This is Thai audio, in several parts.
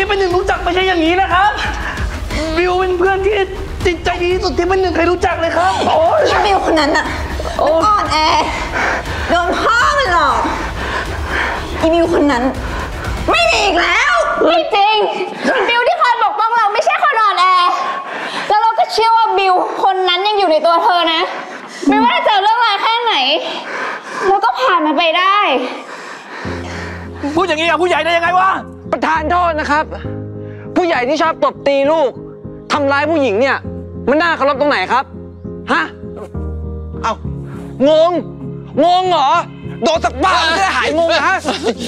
ที่เป็นหนึ่งรู้จักไม่ใช่อย่างนี้นะครับบิวเป็นเพื่อนที่จิตใจดีที่สุดที่เป็นหนึ่งเคยรู้จักเลยครับโอ้ยบิวคนนั้นอะอ่อนแอโดนพ่อมันหลอกอีบิวคนนั้นไม่มีอีกแล้วไม่จริงบิวที่คอยปกป้องเราไม่ใช่คนอ่อนแอแล้วเราก็เชื่อว่าบิวคนนั้นยังอยู่ในตัวเธอนะไม่ว่าจะเจอเรื่องอะไรแค่ไหนเราก็ผ่านมันไปได้พูดอย่างนี้กับผู้ใหญ่ได้ยังไงวะประธานโทษนะครับผู้ใหญ่ที่ชอบตบตีลูกทำร้ายผู้หญิงเนี่ยมันน่าเคารพตรงไหนครับฮะงงเหรอโดนสักบ้าจะได้หายงงนะฮะ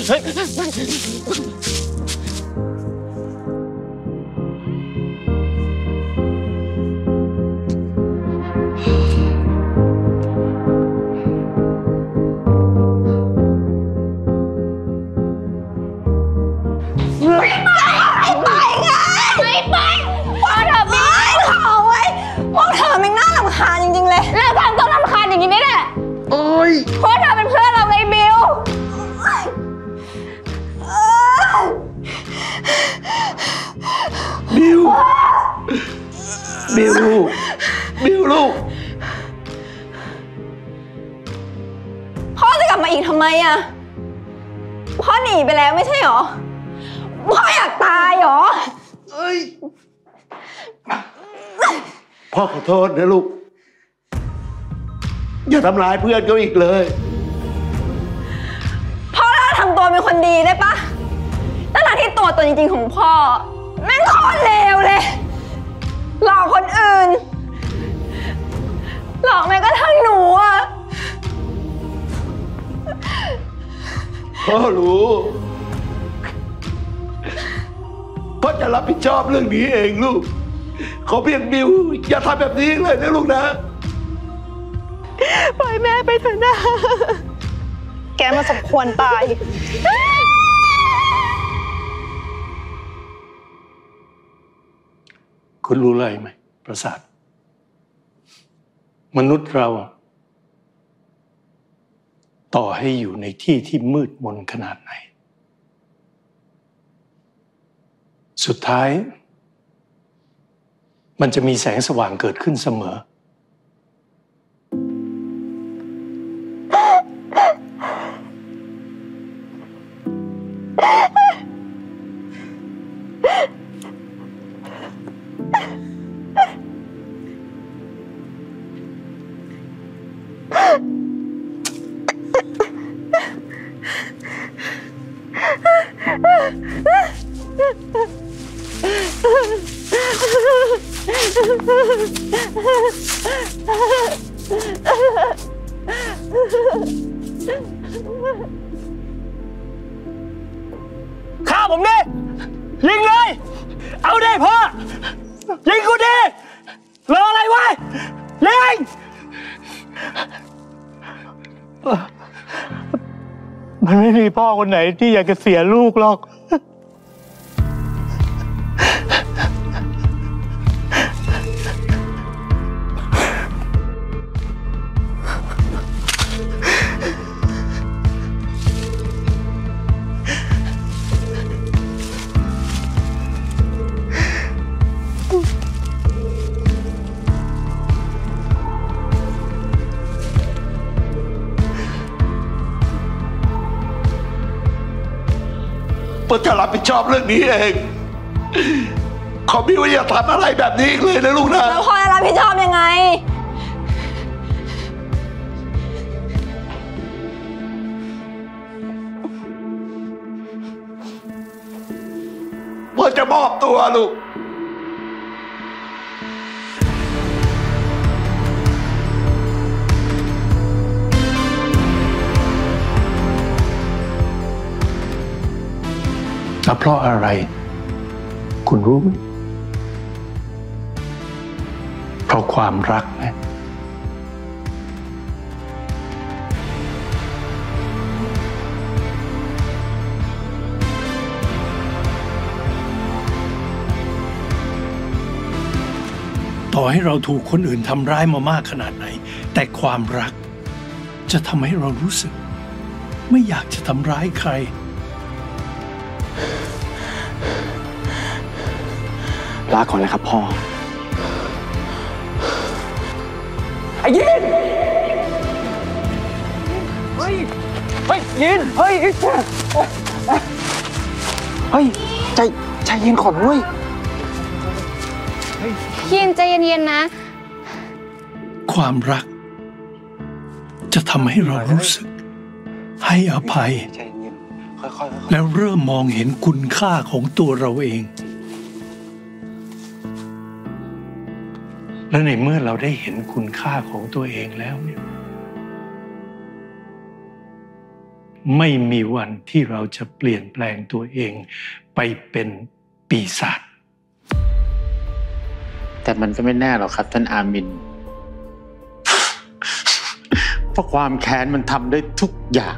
เพราะเธอเป็นเพื่อนเราไงบิวลูกพ่อจะกลับมาอีกทำไมอะพ่อหนีไปแล้วไม่ใช่หรอพ่ออยากตายหรอพ่อขอโทษนะลูกอย่าทำร้ายเพื่อนเขาอีกเลยพ่อเลิกทำตัวเป็นคนดีได้ปะตั้งที่ตัวจริงๆของพ่อแม่งโคตรเลวเลยหลอกคนอื่นหลอกแม้กระทั่งหนูอะพ่อรู้พ่อจะรับผิดชอบเรื่องนี้เองลูกขอเพียงบิวอย่าทำแบบนี้เลยนะลูกนะปล่อยแม่ไปเถอะนะแกมาสมควรตายคุณรู้อะไรไหมประสาทมนุษย์เราต่อให้อยู่ในที่ที่มืดมนขนาดไหนสุดท้ายมันจะมีแสงสว่างเกิดขึ้นเสมอฆ่าผมดิยิงเลยเอาดิพ่อยิงกูดิรออะไรวะยิงมันไม่มีพ่อคนไหนที่อยากจะเสียลูกหรอกพ่อจะรับผิดชอบเรื่องนี้เองขอพี่ว่าอย่าทำอะไรแบบนี้อีกเลยนะลูกนะแล้วพ่อจะรับผิดชอบยังไงพ่อจะมอบตัวลูกแล้วเพราะอะไรคุณรู้ไหมเพราะความรักนะต่อให้เราถูกคนอื่นทำร้ายมามากขนาดไหนแต่ความรักจะทำให้เรารู้สึกไม่อยากจะทำร้ายใครลาก่อนนะครับพ่อ ไอ้ยินเฮ้ยยินเฮ้ยใจเย็นก่อนเว้ยยินใจเย็นๆนะความรัก จะทำให้เรารู้สึก ให้อภัยใจเย็นค่อยๆแล้วเริ่มมองเห็นคุณค่าของตัวเราเอง และในเมื่อเราได้เห็นคุณค่าของตัวเองแล้วเนี่ย ไม่มีวันที่เราจะเปลี่ยนแปลงตัวเองไปเป็นปีศาจแต่มันก็ไม่แน่หรอกครับท่านอามิน เพราะความแค้นมันทำได้ทุกอย่าง